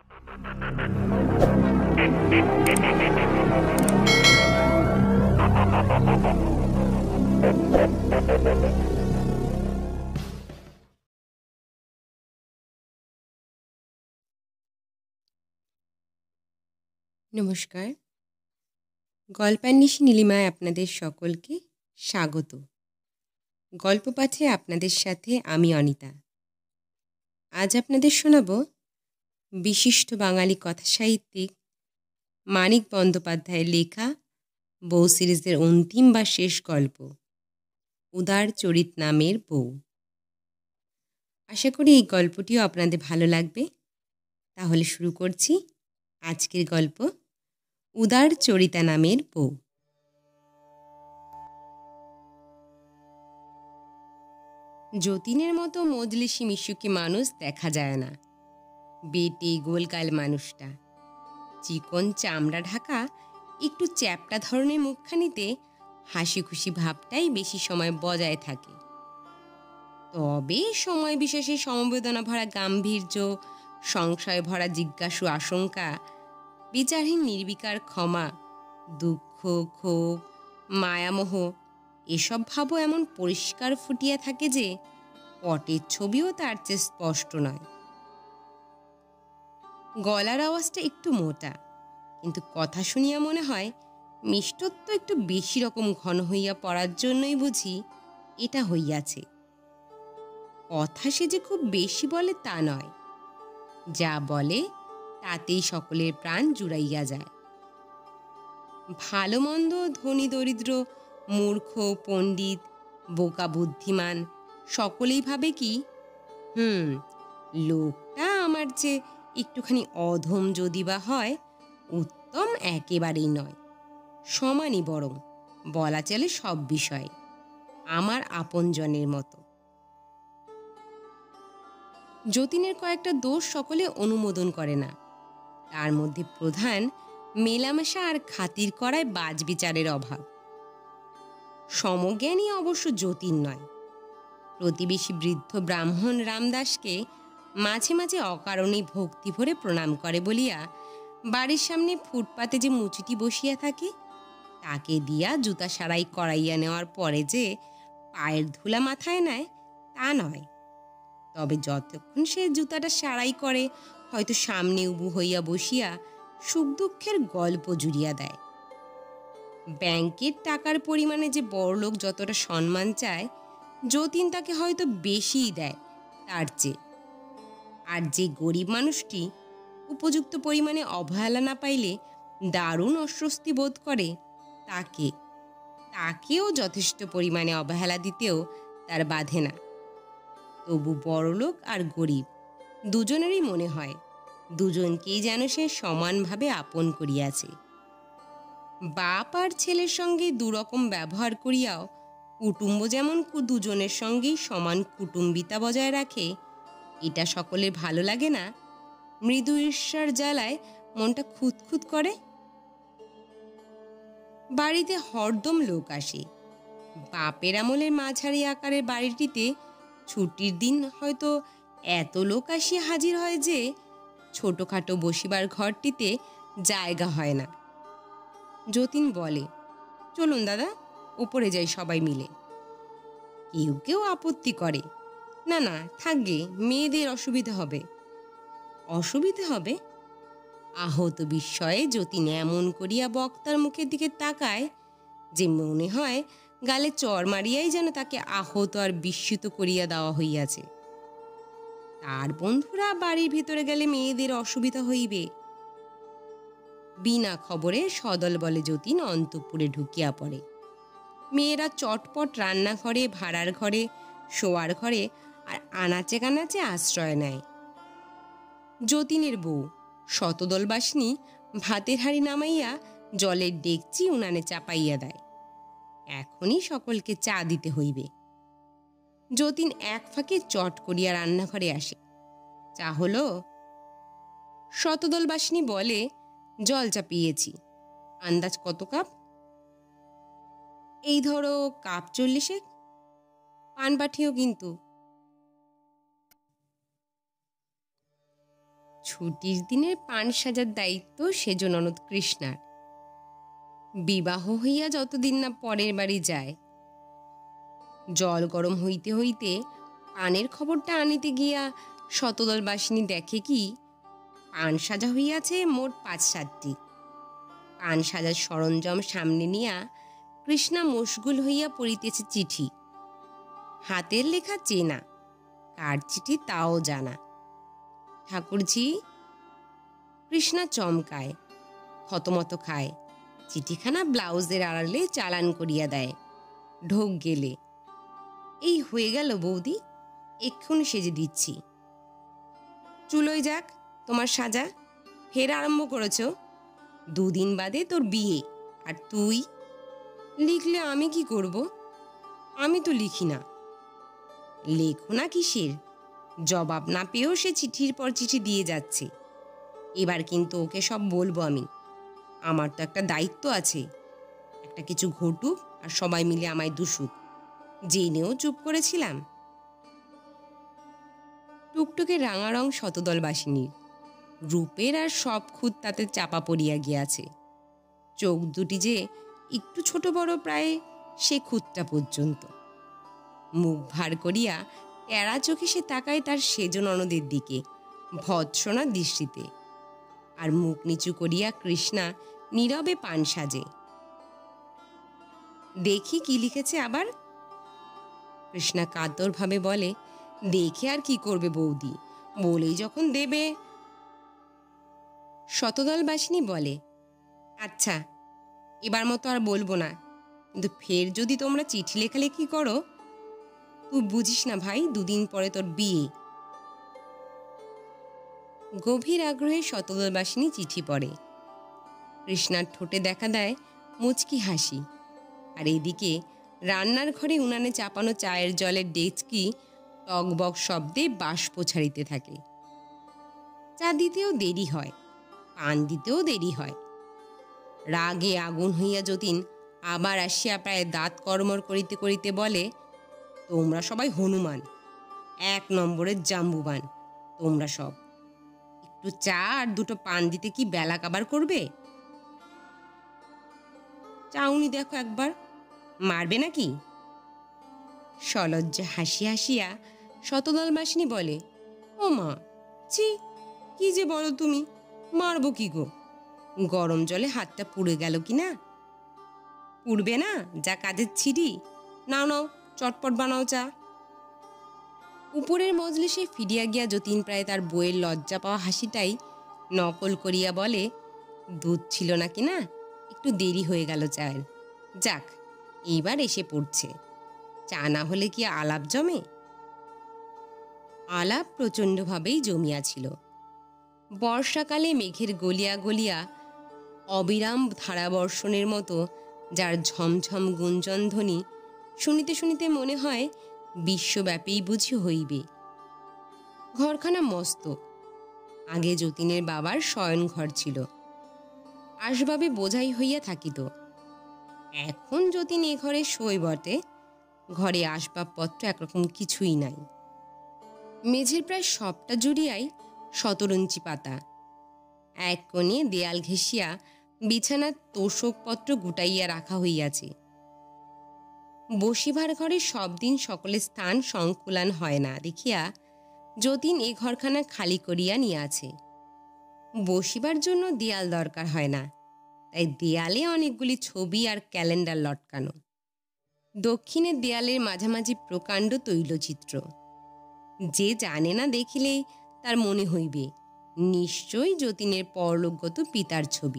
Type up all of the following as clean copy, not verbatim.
নমস্কার, গল্পান্বেষী নীলিমায় আপনাদের সকলকে স্বাগত। গল্প পাঠে আপনাদের সাথে আমি অনিতা। আজ আপনাদের শোনাব বিশিষ্ট বাঙালি কথাসাহিত্যিক মানিক বন্দ্যোপাধ্যায়ের লেখা বউ সিরিজের অন্তিম বা শেষ গল্প উদার চরিত নামের বউ। আশা করি এই গল্পটিও আপনাদের ভালো লাগবে। তাহলে শুরু করছি আজকের গল্প উদার চরিতা নামের বউ। যতীনের মতো মজলিসি মিশুকি মানুষ দেখা যায় না। বেটে গোলগাল মানুষটা, চিকন চামড়া ঢাকা একটু চ্যাপ্টা ধরনের মুখখানিতে হাসি খুশি ভাবটাই বেশি সময় বজায় থাকে। তবে সময় বিশেষে সমবেদনা ভরা গাম্ভীর্য, সংশয় ভরা জিজ্ঞাসু আশঙ্কা, বিচারহীন নির্বিকার ক্ষমা, দুঃখ, ক্ষোভ, মায়ামোহ এসব ভাবও এমন পরিষ্কার ফুটিয়া থাকে যে পটের ছবিও তার চেয়ে স্পষ্ট নয়। গলার আওয়াজটা একটু মোটা, কিন্তু কথা শুনিয়া মনে হয় মিষ্টত্ব একটু বেশি রকম ঘন হইয়া পড়ার জন্যই বুঝি এটা হইয়াছে। কথা সে যে খুব বেশি বলে তা নয়, যা বলে তাতেই সকলের প্রাণ জুড়াইয়া যায়। ভালো মন্দ, ধনী দরিদ্র, মূর্খ পণ্ডিত, বোকা বুদ্ধিমান সকলেই ভাবে কি লোকটা আমার চেয়ে একটুখানি অধম যদি বা হয়, উত্তম একেবারেই নয়, সমানই বরং, বলা চলে সব বিষয়ে আমার আপনজনের মতো। যতীনের কয়েকটা দোষ সকলে অনুমোদন করে না। তার মধ্যে প্রধান মেলামেশা আর খাতির করায় বাজবিচারের অভাব। সমজ্ঞানী অবশ্য যতীন নয়। প্রতিবেশী বৃদ্ধ ব্রাহ্মণ রামদাসকে মাঝে মাঝে অকারণেই ভক্তি ভরে প্রণাম করে বলিয়া বাড়ির সামনে ফুটপাতে যে মুচিটি বসিয়া থাকে তাকে দিয়া জুতা সারাই করাইয়া নেওয়ার পরে যে পায়ের ধুলা মাথায় নেয় তা নয়। তবে যতক্ষণ সে জুতাটা সারাই করে হয়তো সামনে উবু হইয়া বসিয়া সুখ দুঃখের গল্প জুড়িয়া দেয়। ব্যাংকের টাকার পরিমাণে যে বড়লোক যতটা সম্মান চায়, যতীন তাকে হয়তো বেশিই দেয় তার চেয়ে। আর যে গরিব মানুষটি উপযুক্ত পরিমাণে অবহেলা না পাইলে দারুণ অস্বস্তি বোধ করে, তাকেও যথেষ্ট পরিমাণে অবহেলা দিতেও তার বাধে না। তবু বড়লোক আর গরিব দুজনেরই মনে হয় দুজনকেই যেন সে সমানভাবে আপন করিয়াছে। বাপ আর ছেলের সঙ্গে দুরকম ব্যবহার করিয়াও কুটুম্ব যেমন দুজনের সঙ্গেই সমান কুটুম্বিতা বজায় রাখে, এটা সকলের ভালো লাগে না। মৃদু ঈর্ষার জ্বালায় মনটা খুঁতখুত করে। বাড়িতে হরদম লোক আসে। বাপের আমলের মাঝারি আকারের বাড়িটিতে ছুটির দিন হয়তো এত লোক আসিয়া হাজির হয় যে ছোটখাটো বসিবার ঘরটিতে জায়গা হয় না। যতীন বলে, চলুন দাদা, উপরে যাই সবাই মিলে। কেউ কেউ আপত্তি করে, না না থাকবে, মেয়েদের অসুবিধা হবে। অসুবিধে হবে? আহত বিস্ময়ে যতীন এমন করিয়া বক্তার মুখের দিকে তাকায় যে মনে হয় গালে চর মারিয়াই যেন তাকে আহত আর বিস্মিত করিয়া দেওয়া হইয়াছে। তার বন্ধুরা বাড়ির ভিতরে গেলে মেয়েদের অসুবিধা হইবে। বিনা খবরে সদল বলে যতীন অন্তঃপুরে ঢুকিয়া পড়ে। মেয়েরা চটপট রান্নাঘরে, ভাড়ার ঘরে, শোয়ার ঘরে আর আনাচে কানাচে আশ্রয় নেয়। যতীনের বউ শতদলবাসিনী ভাতের হাঁড়ি নামাইয়া জলের ডেকচি উনানে চাপাইয়া দেয়। এখনই সকলকে চা দিতে হইবে। যতীন এক ফাঁকে চট করিয়া রান্নাঘরে আসে। চা হলো? শতদলবাসিনী বলে, জল চাপিয়েছি। আন্দাজ কত কাপ? এই ধরো কাপ 40। পান পাঠিও কিন্তু। ছুটির দিনের পান সাজার দায়িত্ব সেজ ননদ কৃষ্ণার। বিবাহ হইয়া যতদিন না পরের বাড়ি যায়, জল গরম হইতে হইতে পানের খবরটা আনিতে গিয়া শতদলবাসিনী দেখে কি পান সাজা হইয়াছে মোট ৫-৭টি। পান সাজার সরঞ্জাম সামনে নিয়া কৃষ্ণা মশগুল হইয়া পড়িতেছে চিঠি। হাতের লেখা চেনা, কার চিঠি তাও জানা। ঠাকুরজি। কৃষ্ণা চমকায়, থতমত খায়, চিঠিখানা ব্লাউজের আড়ালে চালান করিয়া দেয়। ঢোক গেলে, এই হয়ে গেল বৌদি, এক্ষুনি সেজে দিচ্ছি। চুলোয় যাক তোমার সাজা, ফের আরম্ভ করেছ। 2 দিন বাদে তোর বিয়ে, আর তুই লিখলে আমি কি করব? আমি তো লিখি না। লেখো না কিসের? জবাব না পেয়েও সে চিঠির পর চিঠি দিয়ে যাচ্ছে। এবার কিন্তু ওকে সব বলবো আমি। আমার তো একটা দায়িত্ব আছে। একটা কিছু ঘটুক আর সবাই মিলে আমায় দুষুক, জেনেও চুপ করেছিলাম। টুকটুকে রাঙারং শতদলবাসিনীর রূপের আর সব খুদ তাতে চাপা পড়িয়া গিয়াছে। চোখ দুটি যে একটু ছোট বড়, প্রায় সে খুদটা পর্যন্ত। মুখ ভার করিয়া টেরা চোখে সে তাকায় তার সেজ ননদের দিকে ভৎসনা দৃষ্টিতে, আর মুখ নিচু করিয়া কৃষ্ণা নীরবে পান সাজে। দেখি কি লিখেছে আবার। কৃষ্ণা কাতরভাবে বলে, দেখে আর কি করবে বৌদি, বলেই যখন দেবে। শতদলবাসিনী বলে, আচ্ছা এবার মতো আর বলবো না, কিন্তু ফের যদি তোমরা চিঠি লেখালেখি করো, তুই বুঝিস না ভাই, 2 দিন পরে তোর বিয়ে। গভীর আগ্রহে শতদলবাসিনী চিঠি পড়ে। কৃষ্ণার ঠোঁটে দেখা দেয় মুচকি হাসি, আর এদিকে রান্নার ঘরে উনানে চাপানো চায়ের জলের ডেচকি টকবক শব্দে বাষ্প ছাড়িতে থাকে। চা দিতেও দেরি হয়, পান দিতেও দেরি হয়। রাগে আগুন হইয়া যতীন আবার আসিয়া প্রায় দাঁত কর্মর করিতে করিতে বলে, তোমরা সবাই হনুমান, 1 নম্বরের জাম্বুবান তোমরা সব। একটু চা আর 2টো পান দিতে কি বেলা কাবার করবে? চাউনি দেখো একবার, মারবে নাকি? সলজ্জা হাসি হাসিয়া শতদলবাসিনী বলে, ও মা, ছি, কি যে বলো তুমি, মারবো কি গো? গরম জলে হাতটা পুড়ে গেল কি না? পুড়বে না, যা কাজের ছিরি। নাও নাও, চটপট বানাও চা। উপরের মজলিসে ফিরিয়া গিয়া যতীন প্রায় তার বইয়ের লজ্জা পাওয়া হাসিটাই নকল করিয়া বলে, দুধ ছিল না কি না, একটু দেরি হয়ে গেল চায়ের। যাক, এইবার এসে পড়ছে। চা না হলে কি আলাপ জমে? আলাপ প্রচণ্ডভাবেই জমিয়াছিল। বর্ষাকালে মেঘের গলিয়া গলিয়া অবিরাম ধারাবর্ষণের মতো যার ঝমঝম গুঞ্জনধ্বনি শুনিতে শুনিতে মনে হয় বিশ্বব্যাপী বুঝি হইবে। ঘরখানা মস্ত। আগে যতীনের বাবার শয়ন ঘর ছিল, আসবাবে বোঝাই হইয়া থাকিত। এখন যতীন এ ঘরে শোয় বটে, ঘরে আসবাবপত্র একরকম কিছুই নাই। মেঝের প্রায় সবটা জুড়িয়াই শতরঞ্চি পাতা। এক কোণে দেয়াল ঘেঁষিয়া বিছানার তোষকপত্র গুটাইয়া রাখা হইয়াছে। বসিবার ঘরে সব দিন সকলের স্থান সংকুলান হয় না দেখিয়া যতীন এ ঘরখানা খালি করিয়া নিয়াছে। বসিবার জন্য দেয়াল দরকার হয় না, তাই দেয়ালে অনেকগুলি ছবি আর ক্যালেন্ডার লটকানো। দক্ষিণের দেয়ালের মাঝামাঝি প্রকাণ্ড তৈলচিত্র। যে জানে না দেখিলেই তার মনে হইবে নিশ্চয়ই যতীনের পরলোকগত পিতার ছবি।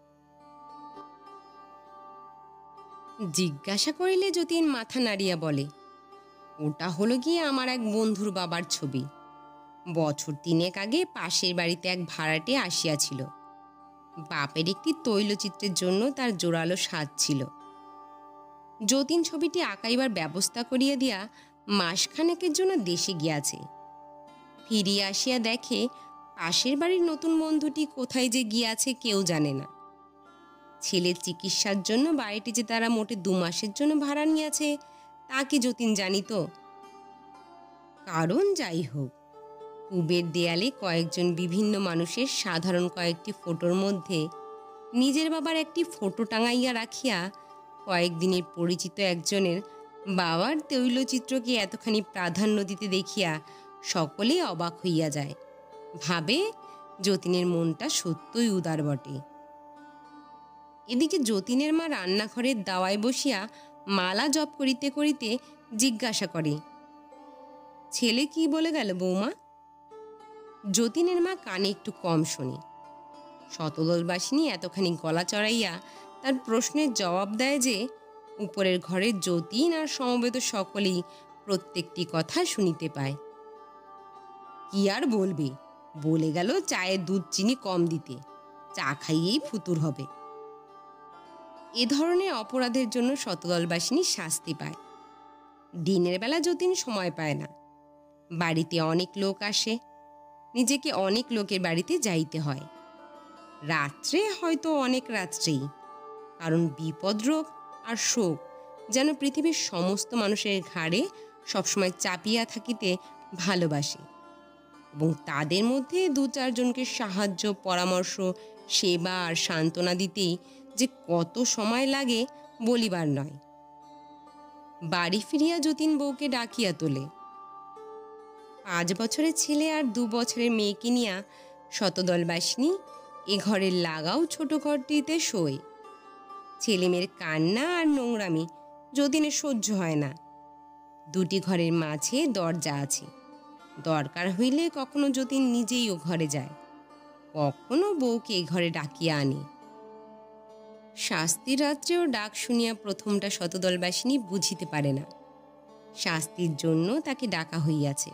জিজ্ঞাসা করিলে যতীন মাথা নাড়িয়া বলে, ওটা হলো গিয়ে আমার এক বন্ধুর বাবার ছবি। বছর 3 আগে পাশের বাড়িতে এক ভাড়াটে আসিয়াছিল। বাপের একটি তৈলচিত্রের জন্য তার জোরালো স্বাদ ছিল। যতীন ছবিটি আঁকাইবার ব্যবস্থা করিয়া দিয়া মাসখানেকের জন্য দেশে গিয়াছে। ফিরিয়া আসিয়া দেখে পাশের বাড়ির নতুন বন্ধুটি কোথায় যে গিয়াছে কেউ জানে না। ছেলের চিকিৎসার জন্য বাড়িটি যে তারা মোটে 2 মাসের জন্য ভাড়া নিয়েছে তা কি যতীন জানিত? কারণ যাই হোক, পূবের দেয়ালে কয়েকজন বিভিন্ন মানুষের সাধারণ কয়েকটি ফটোর মধ্যে নিজের বাবার একটি ফটো টাঙাইয়া রাখিয়া কয়েকদিনের পরিচিত একজনের বাবার তৈলচিত্রকে এতখানি প্রাধান্য দিতে দেখিয়া সকলেই অবাক হইয়া যায়। ভাবে যতীনের মনটা সত্যই উদার বটে। এদিকে যতীনের মা রান্নাঘরের দাওয়ায় বসিয়া মালা জপ করিতে করিতে জিজ্ঞাসা করে, ছেলে কি বলে গেল বৌমা? যতীনের মা কানে একটু কম শোনে। শতদলবাসিনী এতখানি গলা চড়াইয়া তার প্রশ্নের জবাব দেয় যে উপরের ঘরের যতীন আর সমবেত সকলেই প্রত্যেকটি কথা শুনিতে পায়। কি আর বলবে, বলে গেল চায়ে দুধ চিনি কম দিতে, চা খাইয়েই ফুতুর হবে। এ ধরনের অপরাধের জন্য শতদলবাসিনী শাস্তি পায়। দিনের বেলা যতীন সময় পায় না, বাড়িতে অনেক লোক আসে, নিজেকে অনেক লোকের বাড়িতে যাইতে হয়। রাত্রে হয়তো অনেক রাত্রেই, কারণ বিপদ রোগ আর শোক যেন পৃথিবীর সমস্ত মানুষের ঘাড়ে সবসময় চাপিয়া থাকিতে ভালোবাসে, এবং তাদের মধ্যে দু চারজনকে সাহায্য, পরামর্শ, সেবা আর সান্ত্বনা দিতেই যে কত সময় লাগে বলিবার নয়। বাড়ি ফিরিয়া যতীন বউকে ডাকিয়া তোলে। 5 বছরের ছেলে আর 2 বছরের মেয়েকে নিয়া শতদলবাসিনী এ ঘরের লাগাও ছোট ঘরটিতে শোয়। ছেলেমেয়ের কান্না আর নোংরামি যতীনের সহ্য হয় না। 2টি ঘরের মাঝে দরজা আছে, দরকার হইলে কখনো যতীন নিজেই ও ঘরে যায়, কখনো বউকে এ ঘরে ডাকিয়া আনে। শাস্তির রাত্রেও ডাক শুনিয়া প্রথমটা শতদলবাসিনী বুঝিতে পারে না শাস্তির জন্য তাকে ডাকা হইয়াছে।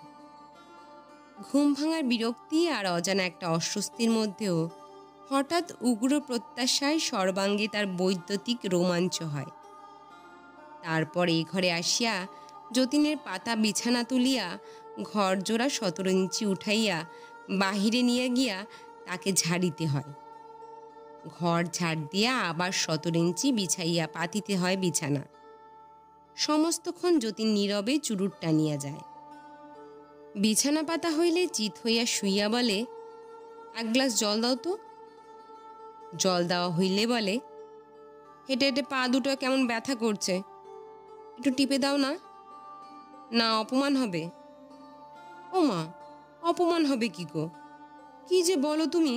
ঘুম ভাঙার বিরক্তি আর অজানা একটা অস্বস্তির মধ্যেও হঠাৎ উগ্র প্রত্যাশায় সর্বাঙ্গে তার বৈদ্যুতিক রোমাঞ্চ হয়। তারপর এই ঘরে আসিয়া যতীনের পাতা বিছানা তুলিয়া ঘর জোড়া 17 ইঞ্চি উঠাইয়া বাহিরে নিয়ে গিয়া তাকে ঝাড়িতে হয়। ঘর ঝাড় দিয়া আবার 17 ইঞ্চি বিছাইয়া পাতিতে হয় বিছানা। সমস্তক্ষণ যতীন নীরবে চুরুট টানিয়া যায়। বিছানা পাতা হইলে চিত হইয়া শুইয়া বলে, 1 গ্লাস জল দাও তো। জল দেওয়া হইলে বলে, হেঁটে হেঁটে পা দুটো কেমন ব্যথা করছে, একটু টিপে দাও না। না, অপমান হবে। ও মা, অপমান হবে কি গো, কি যে বলো তুমি।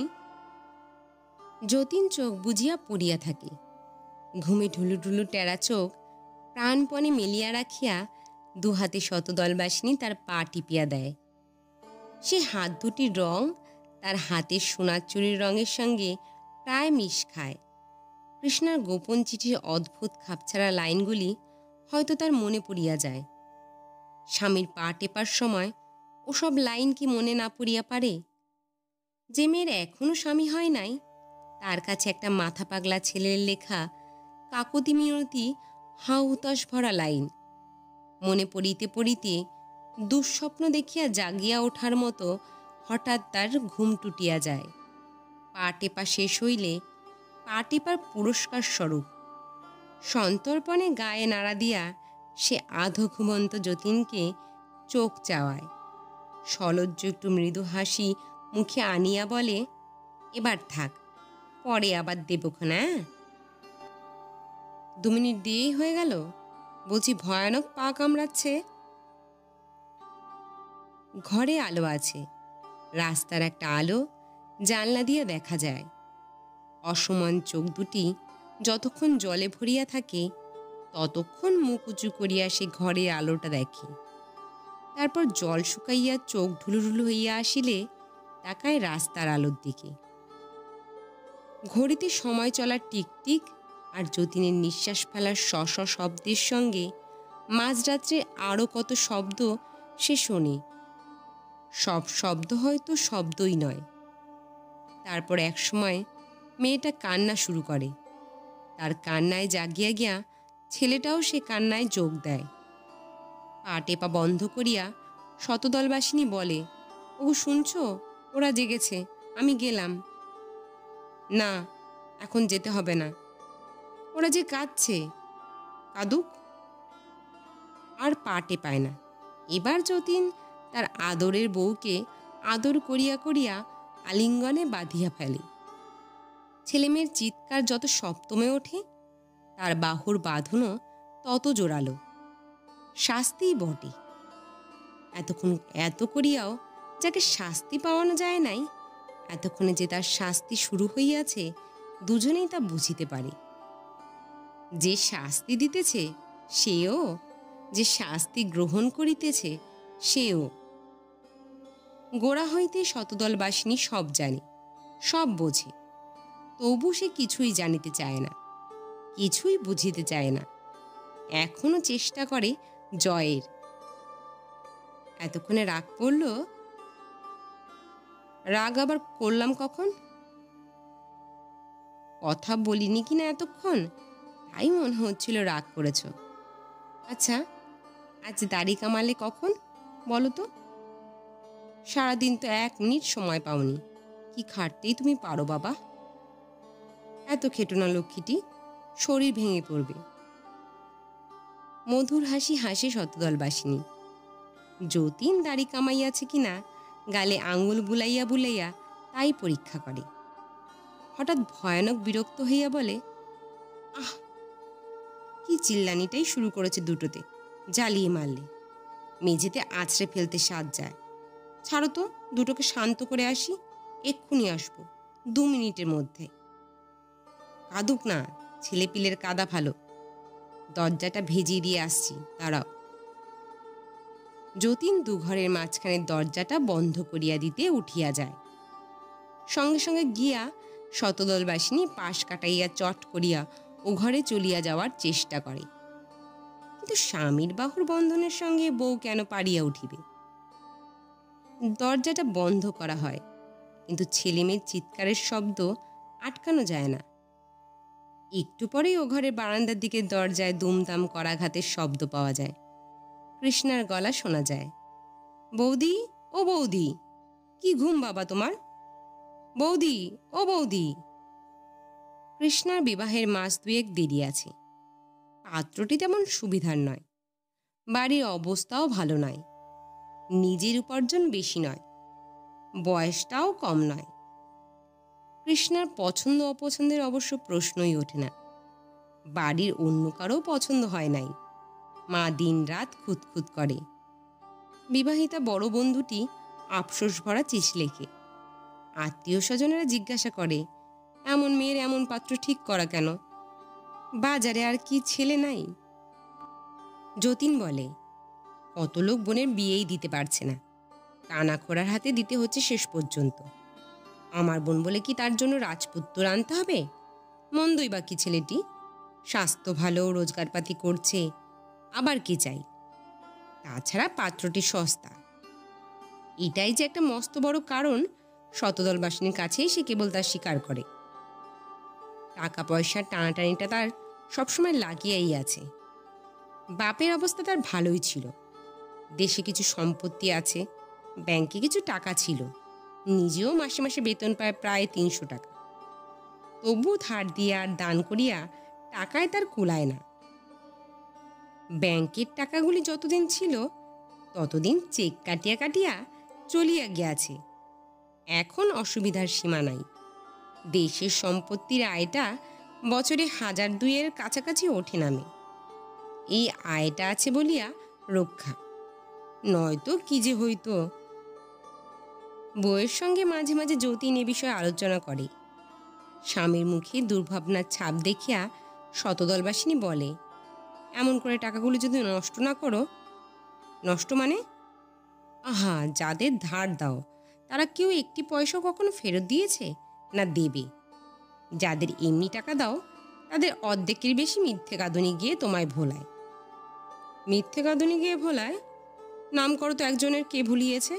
যতীন চোখ বুঝিয়া পড়িয়া থাকে। ঘুমে ঢুলু ঢুলু টেরা চোখ প্রাণপণে মেলিয়া রাখিয়া 2 হাতে শতদলবাসিনী তার পা টিপিয়া দেয়। সে হাত দুটির রং তার হাতের সোনার চুরির রঙের সঙ্গে প্রায় মিশ খায়। কৃষ্ণার গোপন চিঠির অদ্ভুত খাপছাড়া লাইনগুলি হয়তো তার মনে পড়িয়া যায়। স্বামীর পা টেপার সময় ওসব লাইন কি মনে না পড়িয়া পারে? যে মেয়ের এখনো স্বামী হয় নাই, তার কাছে একটা মাথা পাগলা ছেলের লেখা কাকতি মিনতি হাউ হুতাশ ভরা লাইন মনে পড়িতে পড়িতে দুঃস্বপ্ন দেখিয়া জাগিয়া ওঠার মতো হঠাৎ তার ঘুম টুটিয়া যায়। পা টেপা শেষ হইলে পা টেপার পুরস্কার স্বরূপ সন্তর্পণে গায়ে নাড়া দিয়া সে আধো ঘুমন্ত যতীনকে চোখ চাওয়ায়। সলজ্জ একটু মৃদু হাসি মুখে আনিয়া বলে, এবার থাক, পরে আবার দেবক্ষণ। 2 মিনিট দিয়েই হয়ে গেল, বলছি ভয়ানক পা কামড়াচ্ছে। ঘরে আলো আছে, রাস্তার একটা আলো জানলা দিয়ে দেখা যায়। অসমান চোখ দুটি যতক্ষণ জলে ভরিয়া থাকে ততক্ষণ মুখ উঁচু করিয়া সে ঘরের আলোটা দেখে। তারপর জল শুকাইয়া চোখ ঢুলুঢুলু হইয়া আসিলে তাকায় রাস্তার আলোর দিকে। ঘড়িতে সময় চলার টিকটিক আর যতীনের নিঃশ্বাস ফেলার শ শব্দের সঙ্গে মাঝরাত্রে আরও কত শব্দ সে শোনে। সব শব্দ হয়তো শব্দই নয়। তারপর এক সময় মেয়েটা কান্না শুরু করে। তার কান্নায় জাগিয়া গিয়া ছেলেটাও সে কান্নায় যোগ দেয়। পা টেপা বন্ধ করিয়া শতদলবাসিনী বলে, ও শুনছ, ওরা জেগেছে, আমি গেলাম। না, এখন যেতে হবে না, ওরা যে কাঁদছে, কাঁদুক। আর পা টেপায় না। এবার যতীন তার আদরের বউকে আদর করিয়া করিয়া আলিঙ্গনে বাঁধিয়া ফেলে। ছেলেমেয়ের চিৎকার যত সপ্তমে ওঠে, তার বাহুর বাঁধনও তত জোরালো। শাস্তিই বটে। এতক্ষণ এত করিয়াও যাকে শাস্তি পাওয়ানো যায় নাই, এতক্ষণে যে তার শাস্তি শুরু হইয়াছে, দুজনেই তা বুঝিতে পারে। যে শাস্তি দিতেছে সেও, যে শাস্তি গ্রহণ করিতেছে সেও। গোড়া হইতে শতদলবাসিনী সব জানে, সব বোঝে, তবু সে কিছুই জানিতে চায় না, কিছুই বুঝিতে চায় না, এখনো চেষ্টা করে জয়ের। এতক্ষণে রাগ পড়ল। রাগ আবার করলাম কখন? কথা বলিনি কিনা এতক্ষণ, তাই মনে হচ্ছিল রাগ করেছ। আচ্ছা, আজ দাড়ি কামালে কখন বলো তো? সারাদিন তো 1 মিনিট সময় পাওনি। কি খাটতেই তুমি পারো বাবা। এত খেটো না লক্ষ্মীটি, শরীর ভেঙে পড়বে। মধুর হাসি হাসে শতদলবাসিনী। যতীন দাড়ি কামাইয়াছে কিনা গালে আঙুল বুলাইয়া বুলাইয়া তাই পরীক্ষা করে। হঠাৎ ভয়ানক বিরক্ত হইয়া বলে, আহ, কি চিল্লানিটাই শুরু করেছে দুটোতে, জ্বালিয়ে মারলে। মেঝেতে আছড়ে ফেলতে সাজ যায়। ছাড়ো তো, দুটোকে শান্ত করে আসি, এক্ষুনি আসবো, 2 মিনিটের মধ্যে। কাঁদুক না, ছেলেপিলের কাদা ভালো। দরজাটা ভেজিয়ে দিয়ে আসছি, দাঁড়াও। যতীন দুঘরের মাঝখানের দরজাটা বন্ধ করিয়া দিতে উঠিয়া যায়। সঙ্গে সঙ্গে গিয়া শতদলবাসিনী পাশ কাটাইয়া চট করিয়া ও ঘরে চলিয়া যাওয়ার চেষ্টা করে। কিন্তু স্বামীর বাহুর বন্ধনের সঙ্গে বউ কেন পারিয়া উঠিবে? দরজাটা বন্ধ করা হয়, কিন্তু ছেলেমেয়ের চিৎকারের শব্দ আটকানো যায় না। একটু পরেই ও ঘরের বারান্দার দিকে দরজায় দুমদাম করাঘাতের শব্দ পাওয়া যায়। কৃষ্ণার গলা শোনা যায়, বৌদি, ও বৌদি, কি ঘুম বাবা তোমার? বৌদি, ও বৌদি। কৃষ্ণার বিবাহের মাস 2 দেরি আছে। পাত্রটি তেমন সুবিধার নয়, বাড়ির অবস্থাও ভালো নয়, নিজের উপার্জন বেশি নয়, বয়সটাও কম নয়। কৃষ্ণার পছন্দ অপছন্দের অবশ্য প্রশ্নই ওঠে না। বাড়ির অন্য কারও পছন্দ হয় নাই। মা দিনরাত খুঁতখুত করে। বিবাহিতা বড় বন্ধুটি আফসোস ভরা চিঠি লেখে। আত্মীয় স্বজনেরা জিজ্ঞাসা করে, এমন মেয়ের এমন পাত্র ঠিক করা কেন? বাজারে আর কি ছেলে নাই? যতীন বলে, কত লোক বোনের বিয়েই দিতে পারছে না, টানাখোড়ার হাতে দিতে হচ্ছে শেষ পর্যন্ত। আমার বোন বলে কি তার জন্য রাজপুত্র আনতে হবে? মন্দই বা কি ছেলেটি, স্বাস্থ্য ভালো, রোজগারপাতি করছে, আবার কি চাই? তাছাড়া পাত্রটি সস্তা। এটাই যে একটা মস্ত বড় কারণ, শতদলবাসিনীর কাছেই সে কেবল তা স্বীকার করে। টাকা পয়সার টানাটানিটা তার সবসময় লাগিয়াই আছে। বাপের অবস্থা তার ভালোই ছিল। দেশে কিছু সম্পত্তি আছে, ব্যাংকে কিছু টাকা ছিল, নিজেও মাসে মাসে বেতন পায় প্রায় 300 টাকা। তবু ধার দিয়া আর দান করিয়া টাকায় তার কুলায় না। ব্যাংকের টাকাগুলি যতদিন ছিল ততদিন চেক কাটিয়া কাটিয়া চলিয়া গিয়াছে। এখন অসুবিধার সীমা নাই। দেশের সম্পত্তির আয়টা বছরে 1000-2 কাছাকাছি ওঠে নামে। এই আয়টা আছে বলিয়া রক্ষা, নয়তো কি যে হইত। বউয়ের সঙ্গে মাঝে মাঝে যতীন এ বিষয়ে আলোচনা করে। স্বামীর মুখে দুর্ভাবনার ছাপ দেখিয়া শতদলবাসিনী বলে, এমন করে টাকাগুলো যদি নষ্ট না করো। নষ্ট মানে? আহা, যাদের ধার দাও তারা কেউ একটি পয়সাও কখনো ফেরত দিয়েছে না দেবে? যাদের এমনি টাকা দাও তাদের অর্ধেকের বেশি মিথ্যে কাঁদুনি গিয়ে তোমায় ভোলায়। মিথ্যে কাঁদুনি গিয়ে ভোলায়? নাম করো তো একজনের, কে ভুলিয়েছে?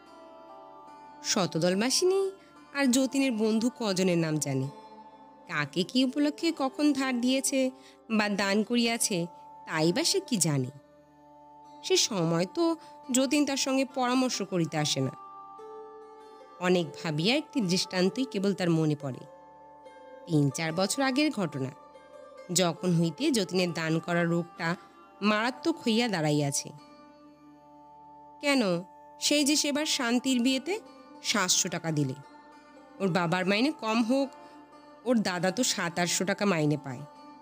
শতদলবাসিনী আর যতীনের বন্ধু কজনের নাম জানে। কাকে কি উপলক্ষে কখন ধার দিয়েছে বা দান করিয়াছে তাই বা সে কি জানে? সে সময় তো যতীন তার সঙ্গে পরামর্শ করিতে আসে না। অনেক ভাবিয়া একটি দৃষ্টান্তই কেবল তার মনে পড়ে। 3-4 বছর আগের ঘটনা, যখন হইতে যতীনের দান করা রোগটা মারাত্মক হইয়া দাঁড়াইয়াছে। কেন, সেই যে সেবার শান্তির বিয়েতে 700 টাকা দিলে। ওর বাবার মাইনে কম হোক, ওর দাদা তো 700-800 টাকা মাইনে পায়।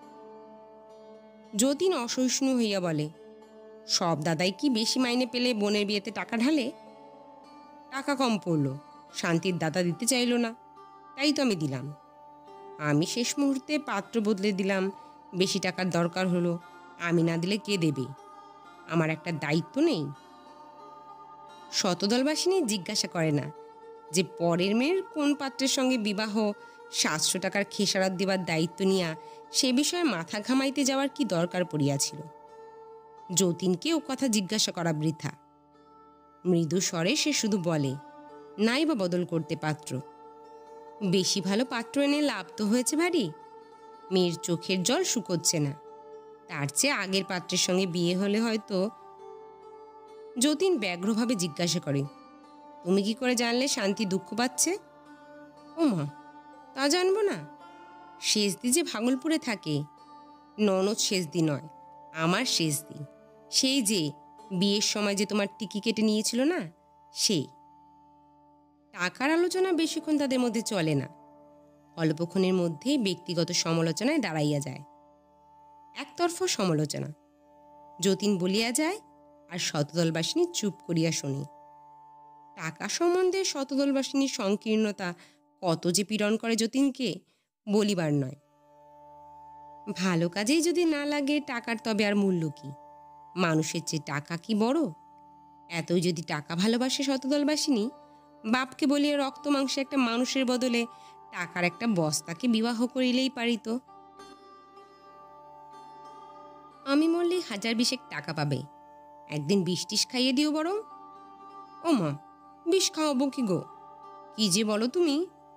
যতীন অসহিষ্ণু হইয়া বলে, সব দাদাই কি বেশি মাইনে পেলে বোনের বিয়েতে টাকা ঢালে? টাকা কম পড়ল, শান্তির দাদা দিতে চাইল না, তাই তো আমি দিলাম। আমি শেষ মুহূর্তে পাত্র বদলে দিলাম, বেশি টাকার দরকার হলো, আমি না দিলে কে দেবে? আমার একটা দায়িত্ব নেই? শতদলবাসিনী জিজ্ঞাসা করে না যে পরের মেয়ের কোন পাত্রের সঙ্গে বিবাহ 700 টাকার খেসারত দেবার দায়িত্ব নিয়া সে বিষয়ে মাথা ঘামাইতে যাওয়ার কি দরকার পড়িয়াছিল। যতীনকে ও কথা জিজ্ঞাসা করা বৃথা। মৃদু স্বরে সে শুধু বলে, নাই বা বদল করতে পাত্র। বেশি ভালো পাত্র এনে লাভ তো হয়েছে ভারী। মেয়ের চোখের জল শুকোচ্ছে না, তার চেয়ে আগের পাত্রের সঙ্গে বিয়ে হলে হয়তো। যতীন ব্যগ্রভাবে জিজ্ঞাসা করে, তুমি কি করে জানলে শান্তি দুঃখ পাচ্ছে? ও মা, তা জানবো না? শেষদি যে ভাগলপুরে থাকে। ননদ শেষদি নয়, আমার শেষদি। সেই যে বিয়ের সময় যে তোমার টিকি কেটে নিয়েছিল না, সেই। টাকার আলোচনা বেশিক্ষণ তাদের মধ্যে চলে না, অল্পক্ষণের মধ্যেই ব্যক্তিগত সমালোচনায় দাঁড়াইয়া যায়। একতরফা সমালোচনা। যতীন বলিয়া যায় আর শতদলবাসিনী চুপ করিয়া শুনি। টাকা সম্বন্ধে শতদলবাসিনীর সংকীর্ণতা কত যে পীড়ন করে যতীনকে, বলিবার নয়। ভালো কাজেই যদি না লাগে টাকার তবে আর মূল্য কি? মানুষের চেয়ে টাকা কি বড়? এতই যদি টাকা ভালোবাসে শতদলবাসিনী, বাপকে বলিয়া রক্ত মাংসে একটা মানুষের বদলে টাকার একটা বস্তাকে বিবাহ করিলেই পারিত। আমি মরলেই 1000-20 টাকা পাবে, একদিন 20-30 খাইয়ে দিও বরং। ও মা, 20 খাওয়াবো কি গো? কি যে বলো তুমি?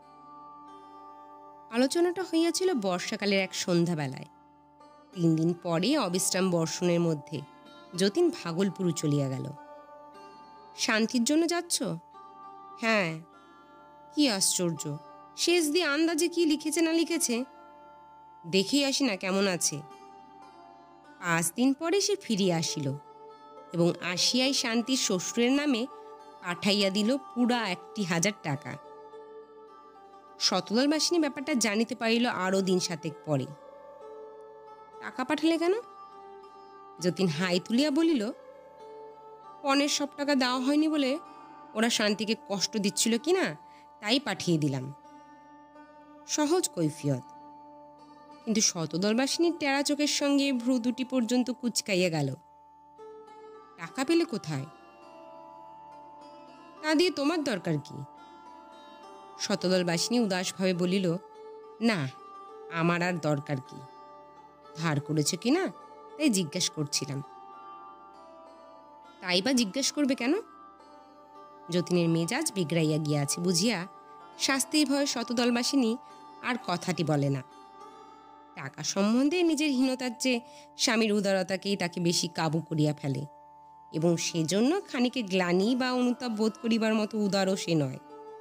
আলোচনাটা হইয়াছিল বর্ষাকালের এক সন্ধ্যাবেলায়। 3 দিন পরে অবিশ্রাম বর্ষণের মধ্যে যতীন ভাগলপুর চলিয়া গেল। শান্তির জন্য যাচ্ছ? হ্যাঁ। কি আশ্চর্য, শেষ দিয়ে আন্দাজে কি লিখেছে না লিখেছে। দেখেই আসি না কেমন আছে। 5 দিন পরে সে ফিরিয়া আসিল এবং আসিয়াই শান্তির শ্বশুরের নামে পাঠাইয়া দিল পুরা 1000 টাকা। শতদলবাসিনী ব্যাপারটা জানিতে পারিল আরো দিন 7 পরে। টাকা পাঠালে কেন? যতীন হাই তুলিয়া বলিল, পনের সব টাকা দেওয়া হয়নি বলে ওরা শান্তিকে কষ্ট দিচ্ছিল কিনা, তাই পাঠিয়ে দিলাম। সহজ কৈফিয়ত। কিন্তু শতদলবাসিনীর টেরা চোখের সঙ্গে ভ্রু দুটি পর্যন্ত কুচকাইয়া গেল। টাকা পেলে কোথায়? তা দিয়ে তোমার দরকার কি? শতদলবাসিনী উদাসভাবে বলিল, না, আমার আর দরকার কি? ধার করেছ কিনা তাই জিজ্ঞাসা করছিলাম। তাই বা জিজ্ঞাসা করবে কেন? যতীনের মেজাজ বিগড়াইয়া গিয়াছে বুঝিয়া শাস্তির ভয়ে শতদলবাসিনী আর কথাটি বলে না। টাকা সম্বন্ধে নিজের হীনতার চেয়ে স্বামীর উদারতাকেই তাকে বেশি কাবু করিয়া ফেলে, এবং সেজন্য খানিকে গ্লানি বা অনুতাপ বোধ করিবার মতো উদারও সে নয়।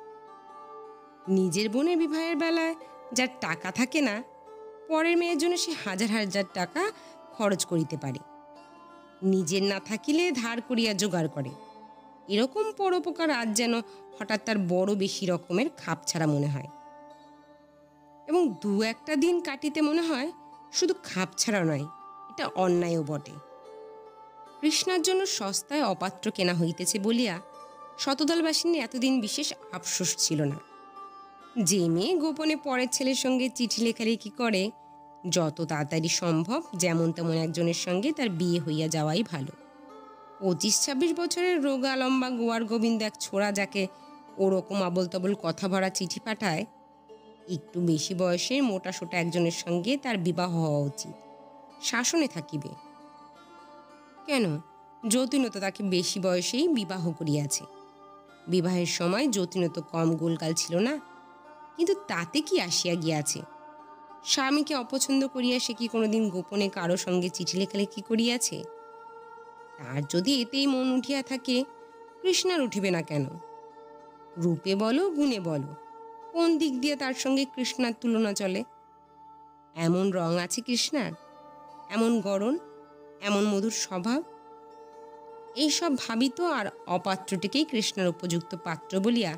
নিজের বোনের বিবাহের বেলায় যার টাকা থাকে না, পরের মেয়ের জন্য সে 1000-1000 টাকা খরচ করিতে পারে। নিজের না থাকিলে ধার করিয়া জোগাড় করে। এরকম পরোপকার আজ যেন হঠাৎ তার বড় বেশি রকমের খাপ ছাড়া মনে হয়, এবং 2-1টা দিন কাটিতে মনে হয় শুধু খাপ ছাড়া নয়, এটা অন্যায়ও বটে। কৃষ্ণার জন্য সস্তায় অপাত্র কেনা হইতেছে বলিয়া শতদলবাসিনীর এতদিন বিশেষ আফসোস ছিল না। যে মেয়ে গোপনে পরের ছেলের সঙ্গে চিঠি লেখালেখি করে, যত তাড়াতাড়ি সম্ভব যেমন তেমন একজনের সঙ্গে তার বিয়ে হইয়া যাওয়াই ভালো। 25-26 বছরের রোগা লম্বা গোয়ার গোবিন্দ এক ছোড়া যাকে ওরকম আবল তাবল কথা ভরা চিঠি পাঠায়, একটু বেশি বয়সের মোটা সোটা একজনের সঙ্গে তার বিবাহ হওয়া উচিত, শাসনে থাকিবে। কেন? যতীনও তো তাকে বেশি বয়সেই বিবাহ করিয়াছে। বিবাহের সময় যতীনও তো কম গোলগাল ছিল না, কিন্তু তাতে কি আসিয়া গিয়াছে? স্বামীকে অপছন্দ করিয়া সে কি কোনোদিন গোপনে কারো সঙ্গে চিঠি লেখালেখি করিয়াছে? তার যদি এতেই মন উঠিয়া থাকে, কৃষ্ণার উঠিবে না কেন? রূপে বলো গুণে বলো, কোন দিক দিয়ে তার সঙ্গে কৃষ্ণার তুলনা চলে? এমন রং আছে কৃষ্ণার, এমন গড়ন, এমন মধুর স্বভাব। এইসব ভাবিত আর অপাত্রটিকেই কৃষ্ণার উপযুক্ত পাত্র বলিয়া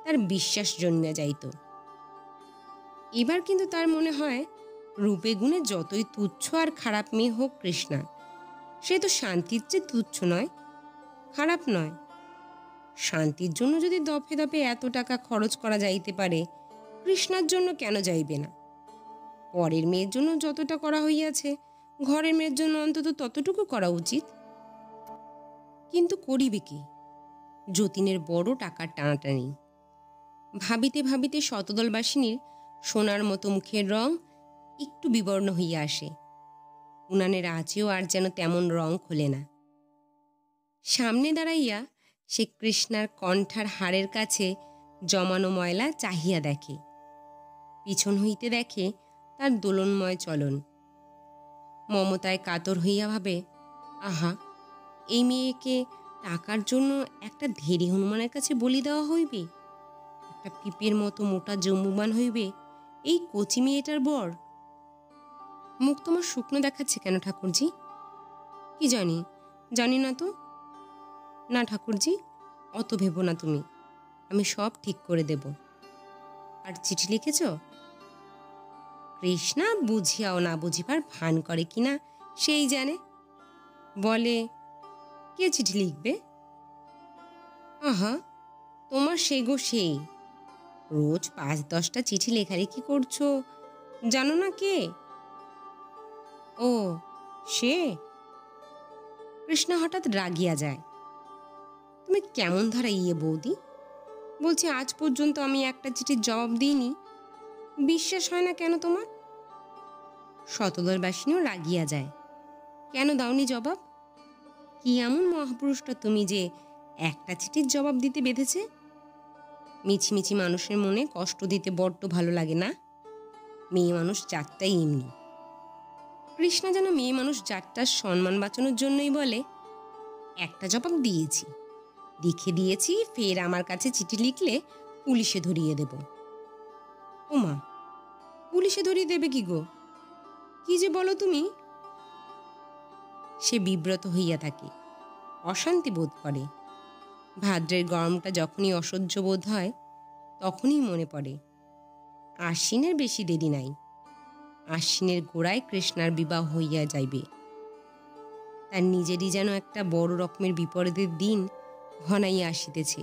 তার বিশ্বাস জন্মিয়া যাইত। এবার কিন্তু তার মনে হয়, রূপে গুণে যতই তুচ্ছ আর খারাপ মেয়ে হোক কৃষ্ণা, সে তো শান্তির চেয়ে তুচ্ছ নয়, খারাপ নয়। শান্তির জন্য যদি দফে দফে এত টাকা খরচ করা যাইতে পারে, কৃষ্ণার জন্য কেন যাইবে না? পরের মেয়ের জন্য যতটা করা হইয়াছে, ঘরের মেয়ের জন্য অন্তত ততটুকু করা উচিত। কিন্তু করিবে কি? যতীনের বড় টাকার টানাটানি। ভাবিতে ভাবিতে শতদলবাসিনীর সোনার মতো মুখের রং একটু বিবর্ণ হইয়া আসে। উনানের আঁচেও আর যেন তেমন রং খোলে না। সামনে দাঁড়াইয়া সে কৃষ্ণার কণ্ঠার হাড়ের কাছে জমানো ময়লা চাহিয়া দেখে। পিছন হইতে দেখে তার দোলনময় চলন। মমতায় কাতর হইয়া ভাবে, আহা, এই মেয়েকে টাকার জন্য একটা ধেরি হনুমানের কাছে বলি দেওয়া হইবে? একটা পিপের মতো মোটা জম্বুবান হইবে এই কচি মেয়েটার বর? মুখ তোমার শুকনো দেখাচ্ছে কেন ঠাকুরজি? কি জানি না তো। না ঠাকুরজি, অত ভেবো না তুমি, আমি সব ঠিক করে দেব। আর চিঠি লিখেছ? কৃষ্ণা বুঝিয়াও না বুঝিবার ভান করে কিনা সেই জানে। বলে, কে চিঠি লিখবে? আহা, তোমার সে গো সেই, রোজ ৫-১০টা চিঠি লেখালেখি করছো, জানো না কে? ও, সে? কৃষ্ণা হঠাৎ রাগিয়া যায়। তুমি কেমন ধারা ইয়ে বৌদি? বলছি আজ পর্যন্ত আমি একটা চিঠির জবাব দিইনি, বিশ্বাস হয় না কেন তোমার? শতদলবাসিনীও রাগিয়া যায়। কেন দাওনি জবাব? কি এমন মহাপুরুষটা তুমি যে একটা চিঠির জবাব দিতে বেঁধেছে? মিছিমিছি মানুষের মনে কষ্ট দিতে বড্ড ভালো লাগে না? মেয়ে মানুষ জাতটাই এমনি। কৃষ্ণা যেন মেয়ে মানুষ জাতটার সম্মান বাঁচানোর জন্যই বলে, একটা জবাব দিয়েছি, লিখে দিয়েছি, ফের আমার কাছে চিঠি লিখলে পুলিশে ধরিয়ে দেব। ওমা, পুলিশে ধরিয়ে দেবে কি গো? কি যে বলো তুমি! সে বিব্রত হইয়া থাকে, অশান্তি বোধ করে। ভাদ্রের গরমটা যখনই অসহ্য বোধ হয়, তখনই মনে পড়ে আশ্বিনের বেশি দেরি নাই। আশ্বিনের গোড়ায় কৃষ্ণার বিবাহ হইয়া যাইবে। তার নিজেরই যেন একটা বড় রকমের বিপদের দিন ঘনাইয়া আসিতেছে।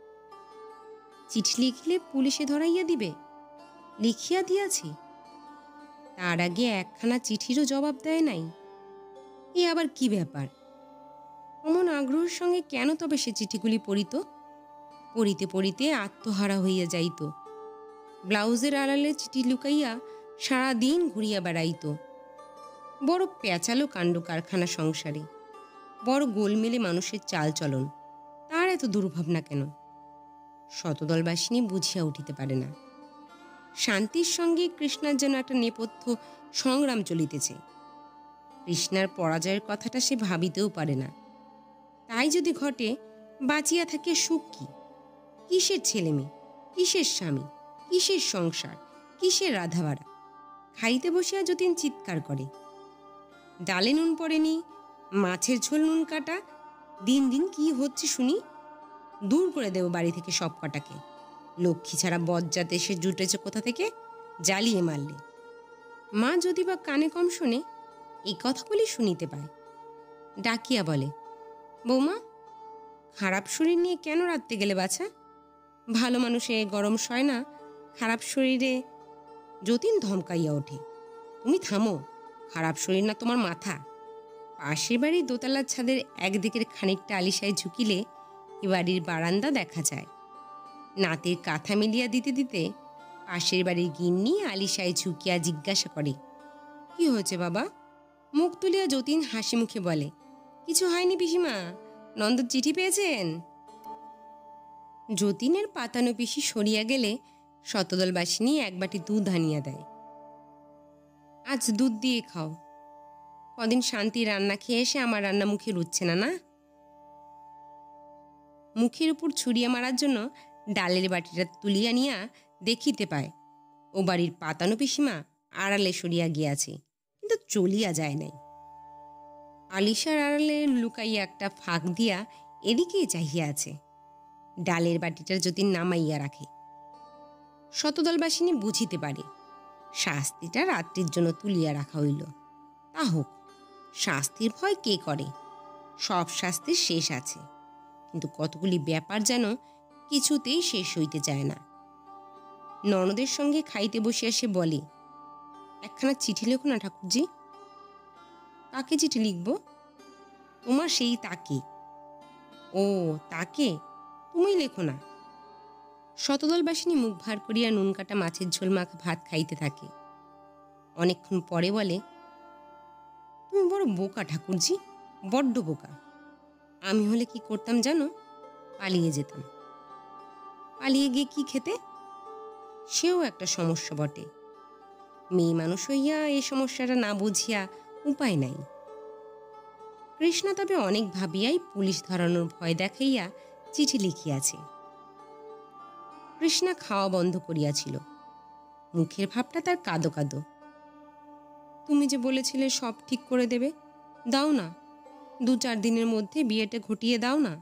চিঠি লিখলে পুলিশে ধরাইয়া দিবে, লিখিয়া দিয়াছি। তার আগে একখানা চিঠিরও জবাব দেয় নাই। এ আবার কি ব্যাপার? অমন আগ্রহের সঙ্গে কেন তবে সে চিঠিগুলি পড়িত? পড়িতে পড়িতে আত্মহারা হইয়া যাইত। ব্লাউজের আড়ালে চিঠি লুকাইয়া সারাদিন ঘুরিয়া বেড়াইত। বড় প্যাঁচালো কাণ্ড কারখানা সংসারে, বড় গোলমেলে মানুষের চাল চলন। তার এত দুর্ভাবনা কেন? শতদলবাসিনী বুঝিয়া উঠিতে পারে না। শান্তির সঙ্গে কৃষ্ণার যেন একটা নেপথ্য সংগ্রাম চলিতেছে। কৃষ্ণার পরাজয়ের কথাটা সে ভাবিতেও পারে না। তাই যদি ঘটে, বাঁচিয়া থাকে সুখ কি? কিসের ছেলে মেয়ে, কিসের স্বামী, কিসের সংসার, কিসের রাধাবাড়া? খাইতে বসিয়া যতীন চিৎকার করে, ডালে নুন পড়েনি, মাছের ঝোল নুন কাটা, দিন দিন কি হচ্ছে শুনি? দূর করে দেব বাড়ি থেকে সব কটাকে। লক্ষ্মী ছাড়া বজ্জাত এসে জুটেছে কোথা থেকে, জ্বালিয়ে মারলে। মা যদি বা কানে কম শোনে, এই কথাগুলি শুনিতে পায়। ডাকিয়া বলে, বৌমা, খারাপ শরীর নিয়ে কেন রাঁধতে গেলে বাছা? ভালো মানুষে গরম সয় না, খারাপ শরীরে। যতীন ধমকাইয়া ওঠে, তুমি থামো, খারাপ শরীর না তোমার মাথা। পাশের বাড়ির দোতলার ছাদের একদিকের খানিকটা আলিশায় ঝুঁকিলে এ বাড়ির বারান্দা দেখা যায়। নাতের কাঁথা মিলিয়া দিতে দিতে পাশের বাড়ির গিন্নি আলিশায় ঝুঁকিয়া জিজ্ঞাসা করে, কি হয়েছে বাবা? মুখ তুলিয়া যতীন হাসি মুখে বলে, কিছু হয়নি পিসিমা, নন্দ চিঠি পেয়েছেন। যতীনের পাতানো পিসি সরিয়া গেলে শতদলবাসিনী এক বাটি দুধ আনিয়া দেয়। আজ দুধ দিয়ে খাও, কদিন শান্তি রান্না খেয়ে এসে আমার রান্না মুখে রুচ্ছে না। না, মুখের উপর ছুরিয়া মারার জন্য ডালের বাটিটা তুলিয়া নিয়া দেখিতে পায় ও বাড়ির পাতানো পিসিমা আড়ালে সরিয়া গিয়াছে, কিন্তু চলিয়া যায় নাই। আলিশার আড়ালে লুকাইয়া একটা ফাঁক দিয়া এদিকেই চাহিয়া আছে। ডালের বাটিটা যতীন নামাইয়া রাখে। শতদলবাসিনী বুঝিতে পারে শাস্তিটা রাত্রির জন্য তুলিয়া রাখা হইল। তা হোক, শাস্তির ভয় কে করে? সব শাস্তির শেষ আছে, কিন্তু কতগুলি ব্যাপার যেন কিছুতেই শেষ হইতে চায় না। ননদের সঙ্গে খাইতে বসিয়া সে বলে, একখানা চিঠি লেখো না ঠাকুরজি। কাকে চিঠি লিখব? তোমার সেই তাকে। ও তাকে, তুমি লেখো না। শতদলবাসিনী মুখ ভার করিয়া নুন কাটা মাছের ঝোল মাখা ভাত খাইতে থাকে। অনেকক্ষণ পরে বলে, তুমি বড় বোকা ঠাকুরজি, বড্ড বোকা। আমি হলে কি করতাম জানো? পালিয়ে যেতাম। পালিয়ে গিয়ে কি খেতে? সেও একটা সমস্যা বটে। মেয়ে মানুষ হইয়া এই সমস্যাটা না বুঝিয়া উপায় নাই। কৃষ্ণা তবে অনেক ভাবিয়াই পুলিশ ধরানোর ভয় দেখাইয়া চিঠি লিখিয়াছে। কৃষ্ণা খাওয়া বন্ধ করিয়াছিল, মুখের ভাবটা তার কাদো কাদো। তুমি যে বলেছিলে সব ঠিক করে দেবে, দাও না, 2-4 দিনের মধ্যে বিয়েটা ঘটিয়ে দাও না।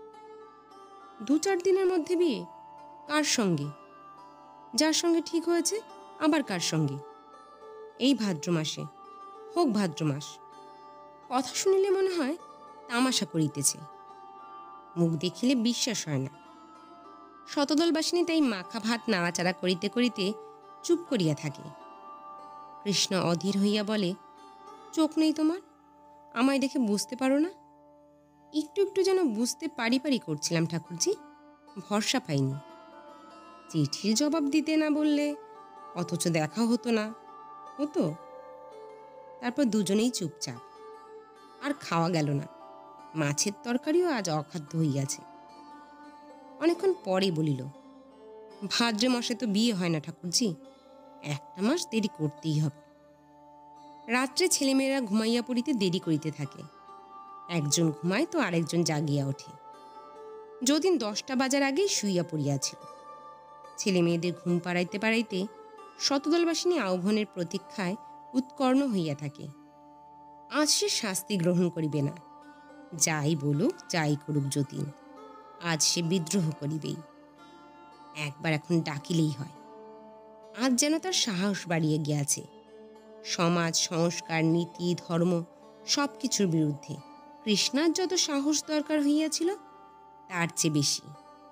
2-4 দিনের মধ্যে বিয়ে? কার সঙ্গে? যার সঙ্গে ঠিক হয়েছে আবার কার সঙ্গে? এই ভাদ্র মাসে হোক, ভাদ্র মাস। কথা শুনিলে মনে হয় তামাশা করিতেছে, মুখ দেখিলে বিশ্বাস হয় না। শতদলবাসিনী তাই মাখা ভাত নাড়াচাড়া করিতে করিতে চুপ করিয়া থাকে। কৃষ্ণ অধীর হইয়া বলে, চোখ নেই তোমার? আমায় দেখে বুঝতে পারো না? একটু একটু যেন বুঝতে পারি পারি করছিলাম ঠাকুরজি, ভরসা পাইনি। চিঠির জবাব দিতে না বললে, অথচ দেখা হতো না, হতো? তারপর দুজনেই চুপচাপ। আর খাওয়া গেল না, মাছের তরকারিও আজ অখাদ্য হইয়াছে। অনেকক্ষণ পরে বলিল, ভাদ্র মাসে তো বিয়ে হয় না ঠাকুরজি, 1 মাস দেরি করতেই হবে। রাত্রে ছেলেমেয়েরা ঘুমাইয়া পড়িতে দেরি করিতে থাকে। একজন ঘুমায় তো আরেকজন জাগিয়া ওঠে। যদিন 10টা বাজার আগেই শুইয়া পড়িয়াছিল। ছেলে মেয়েদের ঘুম পাড়াইতে পাড়াইতে শতদলবাসিনী আহ্বানের প্রতীক্ষায় উৎকর্ণ হইয়া থাকে। আজ সে শাস্তি গ্রহণ করিবে না, যাই বলুক যাই করুক যতীন, আজ সে বিদ্রোহ করিবেই। একবার এখন ডাকিলেই হয়। আজ যেন তার সাহস বাড়িয়ে গিয়াছে। সমাজ, সংস্কার, নীতি, ধর্ম সব কিছুর বিরুদ্ধে কৃষ্ণার যত সাহস দরকার হইয়াছিল তার চেয়ে বেশি।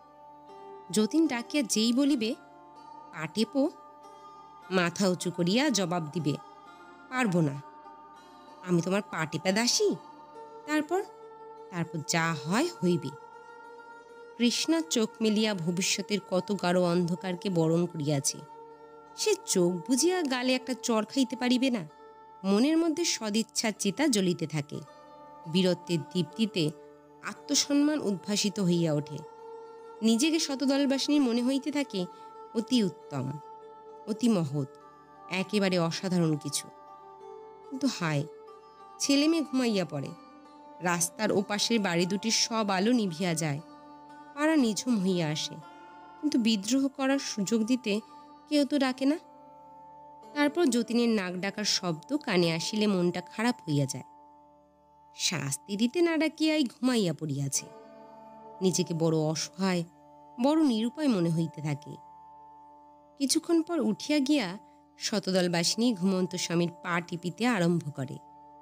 যতীন ডাকিয়া যেই বলিবে, পাটেপো, মাথা উঁচু করিয়া জবাব দিবে, পারবো না, আমি তোমার পাটেপা দাসী। তারপর তারপর যা হয় হইবে। কৃষ্ণার চোখ মেলিয়া ভবিষ্যতের কত গাঢ় অন্ধকারকে বরণ করিয়াছে। সে চোখ বুজিয়া গালে একটা চড় খাইতে পারিবে না। মনের মধ্যে সদিচ্ছার চিতা জ্বলিতে থাকে। বীরত্বের দীপ্তিতে আত্মসম্মান উদ্ভাসিত হইয়া ওঠে। নিজেকে শতদলবাসিনীর মনে হইতে থাকে অতি উত্তম, অতি মহৎ, একেবারে অসাধারণ কিছু। কিন্তু হায়, ছেলে মেয়ে ঘুমাইয়া পড়ে। রাস্তার ওপাশের বাড়ি দুটির সব আলো নিভিয়া যায়। পাড়া নিঝুম হইয়া আসে, কিন্তু বিদ্রোহ করার সুযোগ দিতে কেউ তো ডাকে না। তারপর যতীনের নাক ডাকার শব্দ কানে আসিলে মনটা খারাপ হইয়া যায়। শাস্তি দিতে না ডাকিয়াই ঘুমাইয়া পড়িয়াছে। নিজেকে বড় অসহায়, বড় নিরুপায় মনে হইতে থাকে। কিছুক্ষণ পর উঠিয়া গিয়া শতদলবাসিনী ঘুমন্ত স্বামীর পা টিপিতে আরম্ভ করে।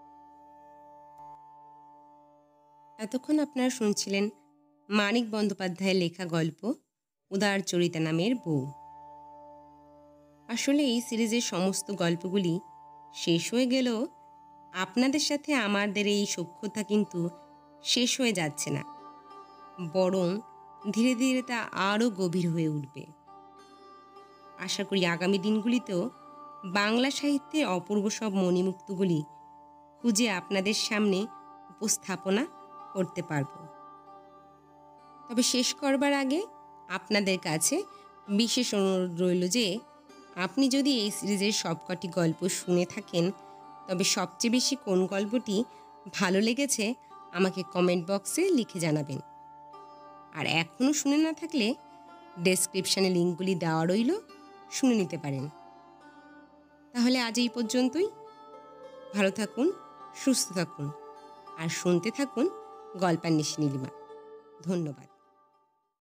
এতক্ষণ আপনারা শুনছিলেন মানিক বন্দ্যোপাধ্যায়ের লেখা গল্প উদার চরিতা নামের বউ। আসলে এই সিরিজের সমস্ত গল্পগুলি শেষ হয়ে গেলেও আপনাদের সাথে আমাদের এই সখ্যতা কিন্তু শেষ হয়ে যাচ্ছে না, বরং ধীরে ধীরে তা আরও গভীর হয়ে উঠবে। আশা করি আগামী দিনগুলিতেও বাংলা সাহিত্যের অপূর্ব সব মণিমুক্তগুলি খুঁজে আপনাদের সামনে উপস্থাপনা করতে পারব। তবে শেষ করবার আগে আপনাদের কাছে বিশেষ অনুরোধ রইল যে আপনি যদি এই সিরিজের সবকটি গল্প শুনে থাকেন, তবে সবচেয়ে বেশি কোন গল্পটি ভালো লেগেছে আমাকে কমেন্ট বক্সে লিখে জানাবেন। আর এখনও শুনে না থাকলে ডেসক্রিপশানে লিঙ্কগুলি দেওয়া রইল, শুনে নিতে পারেন। তাহলে আজ এই পর্যন্তই। ভালো থাকুন, সুস্থ থাকুন আর শুনতে থাকুন গল্পান্বেষী নীলিমা। ধন্যবাদ।